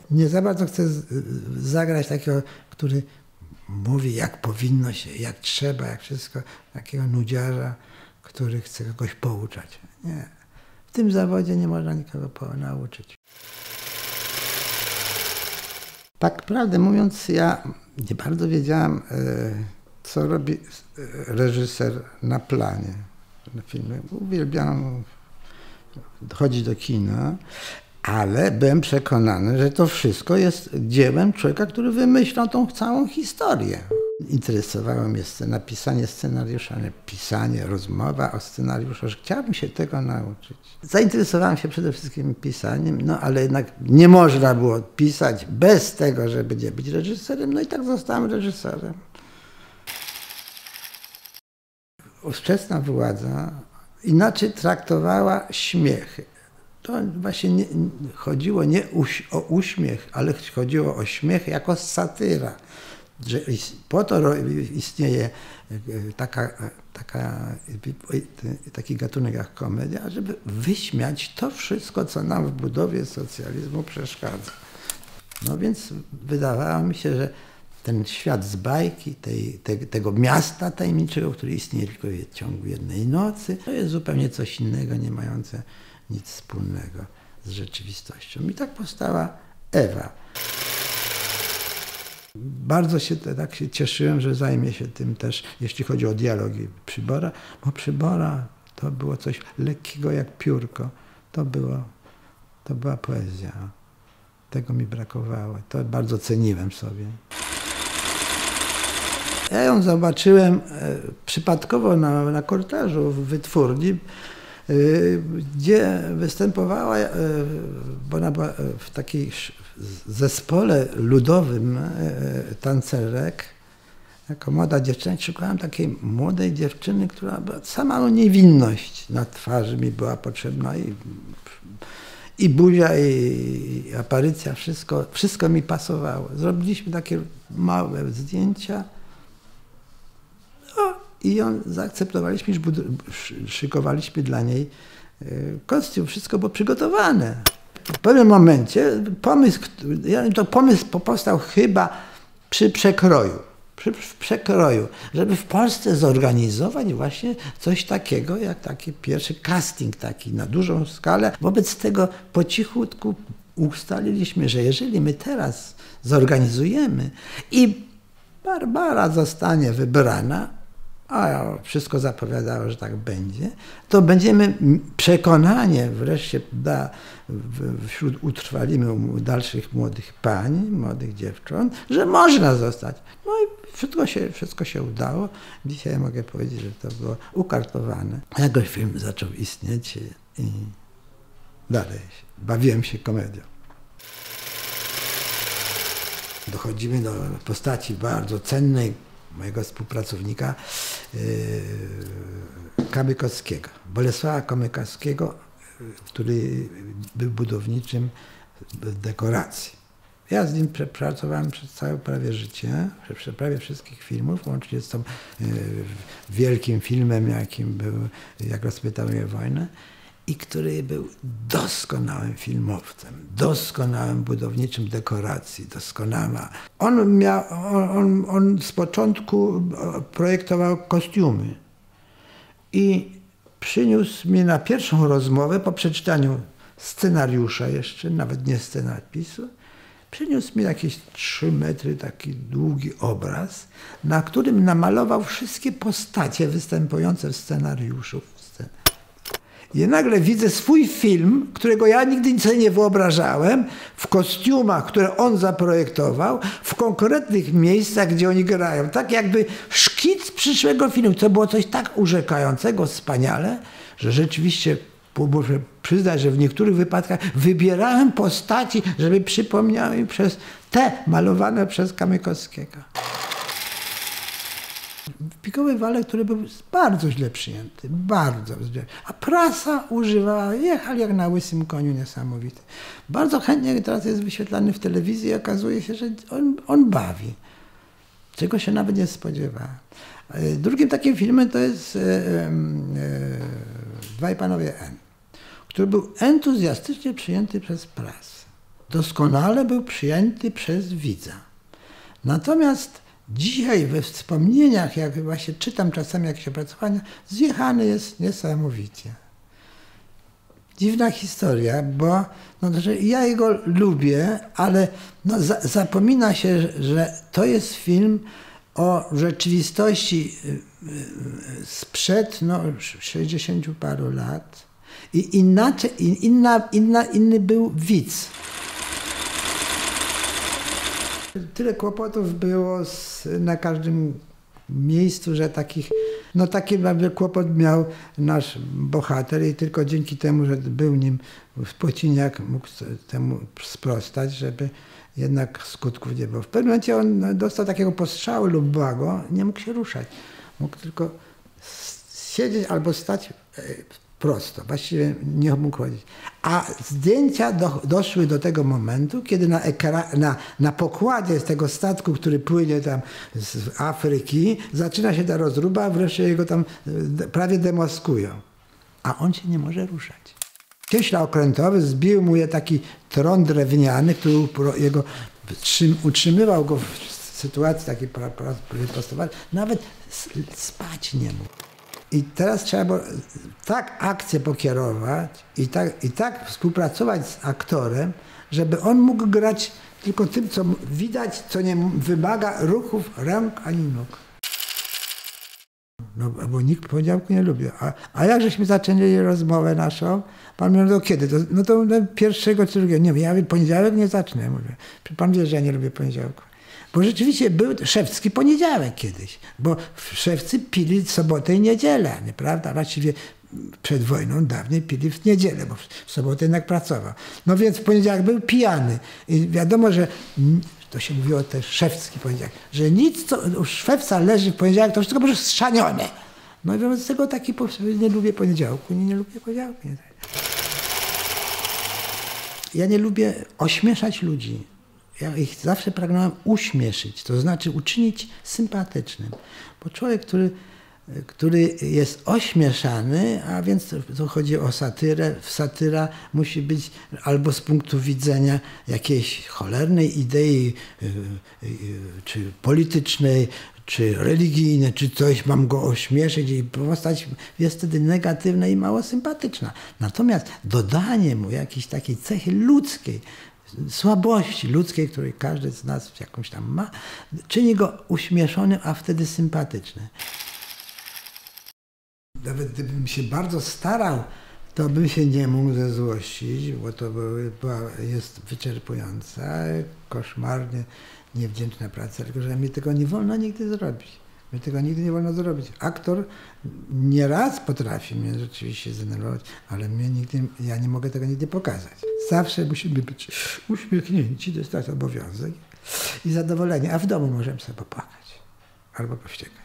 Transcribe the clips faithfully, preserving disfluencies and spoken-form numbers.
nie za bardzo chcę zagrać takiego, który mówi, jak powinno się, jak trzeba, jak wszystko, takiego nudziarza, który chce kogoś pouczać. Nie. W tym zawodzie nie można nikogo nauczyć. Tak prawdę mówiąc, ja nie bardzo wiedziałem, co robi reżyser na planie na filmie. Uwielbiam chodzić do kina, ale byłem przekonany, że to wszystko jest dziełem człowieka, który wymyślał tą całą historię. Interesowało mnie napisanie scenariusza, ale pisanie, rozmowa o scenariuszu, że chciałbym się tego nauczyć. Zainteresowałem się przede wszystkim pisaniem, no ale jednak nie można było pisać bez tego, żeby nie być reżyserem, no i tak zostałem reżyserem. Ówczesna władza inaczej traktowała śmiechy. To właśnie nie, chodziło nie o uśmiech, ale chodziło o śmiech jako satyra. Że po to istnieje taka, taka, taki gatunek jak komedia, żeby wyśmiać to wszystko, co nam w budowie socjalizmu przeszkadza. No więc wydawało mi się, że ten świat z bajki, tej, te, tego miasta tajemniczego, który istnieje tylko w ciągu jednej nocy, to jest zupełnie coś innego, nie mające nic wspólnego z rzeczywistością. I tak powstała Ewa. Bardzo się, tak się cieszyłem, że zajmie się tym też, jeśli chodzi o dialogi Przybora, bo Przybora to było coś lekkiego jak piórko. To, było, to była poezja. Tego mi brakowało. To bardzo ceniłem sobie. Ja ją zobaczyłem e, przypadkowo na, na korytarzu w wytwórni, e, gdzie występowała, e, bo ona była w takiej zespole ludowym e, tancerek. Jako młoda dziewczyna szukałem takiej młodej dziewczyny, która była sama niewinność na twarzy mi była potrzebna i, i buzia, i, i aparycja, wszystko, wszystko mi pasowało. Zrobiliśmy takie małe zdjęcia. No, i ją zaakceptowaliśmy, szykowaliśmy dla niej kostium, wszystko było przygotowane. W pewnym momencie pomysł, to pomysł powstał chyba przy przekroju, przy przekroju, żeby w Polsce zorganizować właśnie coś takiego, jak taki pierwszy casting taki na dużą skalę. Wobec tego po cichutku ustaliliśmy, że jeżeli my teraz zorganizujemy i Barbara zostanie wybrana, a wszystko zapowiadało, że tak będzie, to będziemy przekonanie wreszcie da, wśród utrwalimy dalszych młodych pań, młodych dziewcząt, że można zostać. No i wszystko się, wszystko się udało. Dzisiaj mogę powiedzieć, że to było ukartowane. Jakoś film zaczął istnieć i dalej bawiłem się komedią. Dochodzimy do postaci bardzo cennej, mojego współpracownika yy, Kamykowskiego, Bolesława Kamykowskiego, który był budowniczym dekoracji. Ja z nim pracowałem przez całe prawie życie, przez prawie wszystkich filmów, łącznie z tą yy, wielkim filmem, jakim był Jak rozpytał mnie wojnę, i który był doskonałym filmowcem, doskonałym budowniczym dekoracji, doskonałym. On, miał, on, on z początku projektował kostiumy i przyniósł mi na pierwszą rozmowę, po przeczytaniu scenariusza jeszcze, nawet nie scenopisu, przyniósł mi jakieś trzy metry taki długi obraz, na którym namalował wszystkie postacie występujące w scenariuszu. I nagle widzę swój film, którego ja nigdy sobie nie wyobrażałem, w kostiumach, które on zaprojektował, w konkretnych miejscach, gdzie oni grają. Tak jakby szkic przyszłego filmu. To było coś tak urzekającego, wspaniale, że rzeczywiście muszę przyznać, że w niektórych wypadkach wybierałem postaci, żeby przypomniały mi przez te malowane przez Kamykowskiego. Pikowy Walek, który był bardzo źle przyjęty, bardzo źle. A prasa używała, jechali jak na łysym koniu, niesamowity. Bardzo chętnie teraz jest wyświetlany w telewizji i okazuje się, że on, on bawi. Czego się nawet nie spodziewałem. Drugim takim filmem to jest e, e, Dwaj panowie N, który był entuzjastycznie przyjęty przez prasę. doskonale był przyjęty przez widza. Natomiast dzisiaj we wspomnieniach, jak właśnie czytam czasami jakieś opracowania, zjechany jest niesamowicie. Dziwna historia, bo no, że ja jego lubię, ale no, za, zapomina się, że to jest film o rzeczywistości sprzed no, sześćdziesięciu paru lat i inaczej, inna, inna, inny był widz. Tyle kłopotów było z, na każdym miejscu, że takich, no taki kłopot miał nasz bohater i tylko dzięki temu, że był nim Płociniak, mógł temu sprostać, żeby jednak skutków nie było. W pewnym momencie on dostał takiego postrzału lub błago, nie mógł się ruszać. Mógł tylko siedzieć albo stać prosto, właściwie nie mógł chodzić. A zdjęcia do, doszły do tego momentu, kiedy na, ekra, na, na pokładzie z tego statku, który płynie tam z Afryki, zaczyna się ta rozruba, a wreszcie jego tam prawie demaskują. A on się nie może ruszać. Cieśla okrętowy zbił mu je taki tron drewniany, który jego utrzymywał go w sytuacji takiej wyprostowanej. Nawet spać nie mógł. I teraz trzeba było tak akcję pokierować i tak, i tak współpracować z aktorem, żeby on mógł grać tylko tym, co widać, co nie wymaga ruchów rąk ani nóg. No, bo nikt poniedziałku nie lubi. A, a jak żeśmy zaczęli rozmowę naszą, pan mówił, no kiedy? To, no to no, pierwszego czy drugiego. Nie, ja poniedziałek nie zacznę. Mówię. Pan wie, że ja nie lubię poniedziałku. Bo rzeczywiście był szewski poniedziałek kiedyś, bo szewcy pili sobotę i niedzielę, nieprawda? Właściwie przed wojną dawniej pili w niedzielę, bo w sobotę jednak pracował. No więc w poniedziałek był pijany. I wiadomo, że to się mówiło też szewski poniedziałek, że nic, co u szewca leży w poniedziałek, to wszystko będzie strzanione. No i wobec tego taki nie lubię poniedziałku, nie, nie lubię poniedziałku. Ja nie lubię ośmieszać ludzi. Ja ich zawsze pragnąłem uśmieszyć, to znaczy uczynić sympatycznym. Bo człowiek, który, który jest ośmieszany, a więc to chodzi o satyrę, satyra musi być albo z punktu widzenia jakiejś cholernej idei, czy politycznej, czy religijnej, czy coś, mam go ośmieszyć i postać jest wtedy negatywna i mało sympatyczna. Natomiast dodanie mu jakiejś takiej cechy ludzkiej, słabości ludzkiej, której każdy z nas jakąś tam ma, czyni go uśmieszonym, a wtedy sympatycznym. Nawet gdybym się bardzo starał, to bym się nie mógł zezłościć, bo to była, jest wyczerpująca, koszmarnie niewdzięczna praca, tylko że mi tego nie wolno nigdy zrobić. Mi tego nigdy nie wolno zrobić. Aktor nieraz potrafi mnie rzeczywiście zdenerwować, ale mnie nigdy, ja nie mogę tego nigdy pokazać. Zawsze musimy być uśmiechnięci, to jest nasz obowiązek i zadowoleni, a w domu możemy sobie popłakać albo powściekać.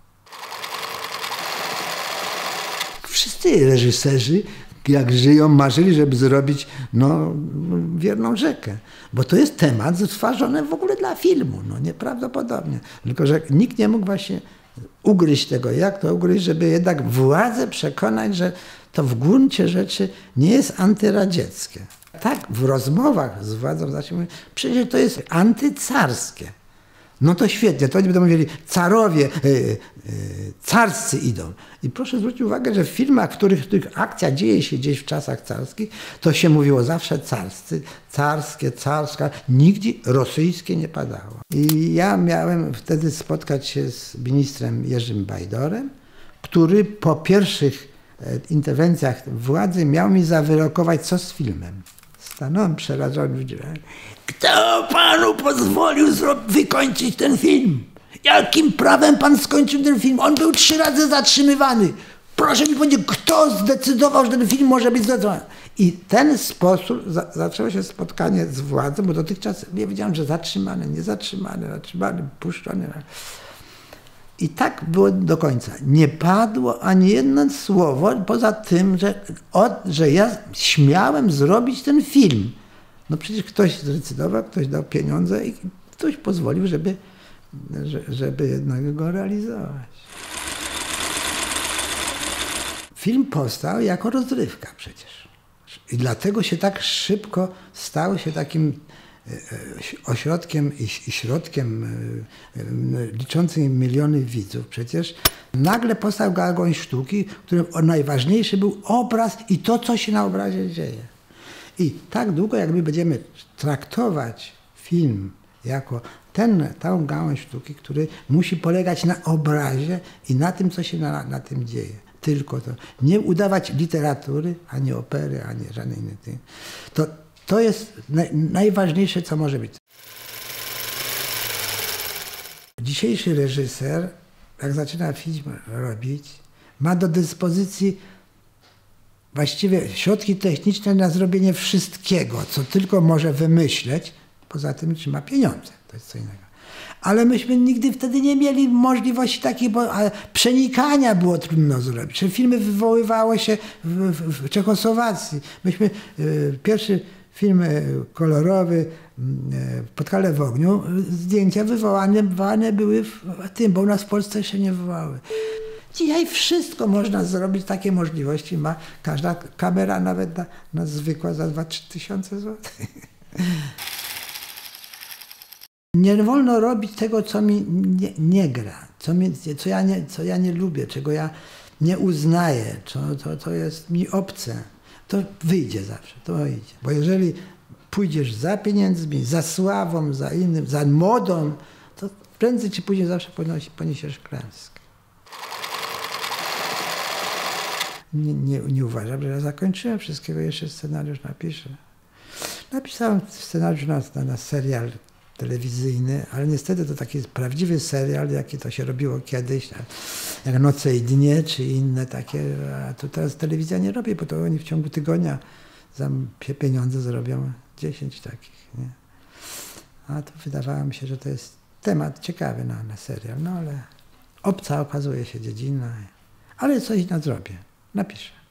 Wszyscy reżyserzy, jak żyją, marzyli, żeby zrobić no, Wierną rzekę. Bo to jest temat stworzony w ogóle dla filmu. No, nieprawdopodobnie. Tylko że nikt nie mógł właśnie ugryźć tego. Jak to ugryźć, żeby jednak władzę przekonać, że to w gruncie rzeczy nie jest antyradzieckie. Tak w rozmowach z władzą zawsze mówię, przecież to jest antycarskie. No to świetnie, to oni będą mówili, carowie, yy, yy, carscy idą. I proszę zwrócić uwagę, że w filmach, w których, w których akcja dzieje się gdzieś w czasach carskich, to się mówiło zawsze carscy, carskie, carska, nigdy rosyjskie nie padało. I ja miałem wtedy spotkać się z ministrem Jerzym Bajdorem, który po pierwszych interwencjach władzy miał mi zawyrokować, co z filmem. Stanąłem przerażony w drzwiach. Kto panu pozwolił wykończyć ten film? Jakim prawem pan skończył ten film? On był trzy razy zatrzymywany. Proszę mi powiedzieć, kto zdecydował, że ten film może być zdecydowany? I w ten sposób za zaczęło się spotkanie z władzą, bo dotychczas nie wiedziałem, że zatrzymany, nie zatrzymany, zatrzymany, puszczony. I tak było do końca. Nie padło ani jedno słowo poza tym, że, od, że ja śmiałem zrobić ten film. No przecież ktoś zdecydował, ktoś dał pieniądze i ktoś pozwolił, żeby, żeby jednak go realizować. Film powstał jako rozrywka przecież. I dlatego się tak szybko stał się takim ośrodkiem i środkiem liczącym miliony widzów. Przecież nagle powstał gałąź sztuki, w którym najważniejszy był obraz i to, co się na obrazie dzieje. I tak długo, jak my będziemy traktować film jako ten, tą gałąź sztuki, który musi polegać na obrazie i na tym, co się na, na tym dzieje. Tylko to. Nie udawać literatury, ani opery, ani żadnej innej. To, to jest naj, najważniejsze, co może być. Dzisiejszy reżyser, jak zaczyna film robić, ma do dyspozycji właściwie środki techniczne na zrobienie wszystkiego, co tylko może wymyśleć. Poza tym, czy ma pieniądze. To jest co innego. Ale myśmy nigdy wtedy nie mieli możliwości takiej, bo przenikania było trudno zrobić. Czy filmy wywoływały się w, w, w Czechosłowacji. Myśmy y, pierwszy film y, kolorowy y, Podhale w ogniu, zdjęcia wywołane, wywołane były w, w tym, bo u nas w Polsce jeszcze nie wywołały. Dzisiaj wszystko można zrobić, takie możliwości ma każda kamera, nawet na, na zwykła za dwa trzy tysiące złotych. Nie wolno robić tego, co mi nie, nie gra, co, mi, co, ja nie, co ja nie lubię, czego ja nie uznaję, co, to, to jest mi obce. To wyjdzie zawsze, to wyjdzie. Bo jeżeli pójdziesz za pieniędzmi, za sławą, za innym, za modą, to prędzej czy później zawsze ponosi, poniesiesz klęskę. Nie, nie, nie uważam, że ja zakończyłem wszystkiego, jeszcze scenariusz napiszę. Napisałem scenariusz na, na, na serial telewizyjny, ale niestety to taki prawdziwy serial, jaki to się robiło kiedyś, jak Noce i Dnie, czy inne takie, a to teraz telewizja nie robi, bo to oni w ciągu tygodnia za pieniądze zrobią dziesięć takich, nie? A to wydawało mi się, że to jest temat ciekawy na, na serial, no ale obca okazuje się dziedzina, ale coś nadrobię, napiszę.